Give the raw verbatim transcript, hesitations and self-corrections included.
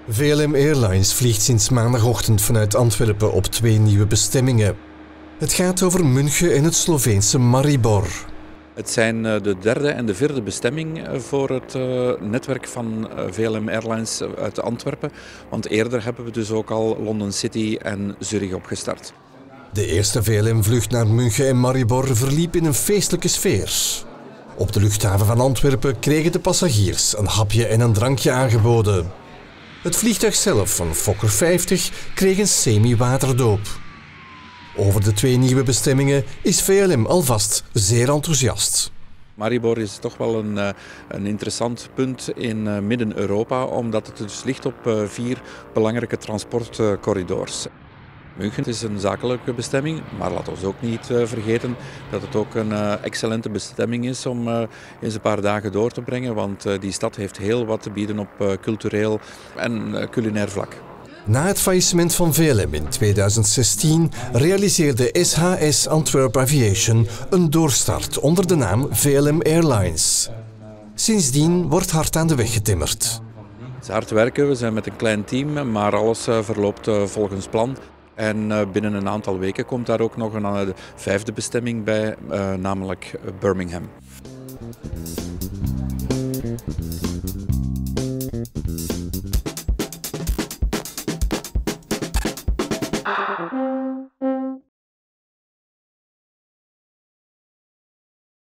V L M Airlines vliegt sinds maandagochtend vanuit Antwerpen op twee nieuwe bestemmingen. Het gaat over München en het Sloveense Maribor. Het zijn de derde en de vierde bestemming voor het netwerk van V L M Airlines uit Antwerpen. Want eerder hebben we dus ook al London City en Zurich opgestart. De eerste V L M-vlucht naar München en Maribor verliep in een feestelijke sfeer. Op de luchthaven van Antwerpen kregen de passagiers een hapje en een drankje aangeboden. Het vliegtuig zelf van Fokker vijftig kreeg een semi-waterdoop. Over de twee nieuwe bestemmingen is V L M alvast zeer enthousiast. Maribor is toch wel een, een interessant punt in Midden-Europa, omdat het dus ligt op vier belangrijke transportcorridors. München is een zakelijke bestemming, maar laten we ook niet vergeten dat het ook een excellente bestemming is om eens een paar dagen door te brengen, want die stad heeft heel wat te bieden op cultureel en culinair vlak. Na het faillissement van V L M in tweeduizend zestien realiseerde S H S Antwerp Aviation een doorstart onder de naam V L M Airlines. Sindsdien wordt hard aan de weg getimmerd. Het is hard werken, we zijn met een klein team, maar alles verloopt volgens plan. En binnen een aantal weken komt daar ook nog een vijfde bestemming bij, namelijk Birmingham.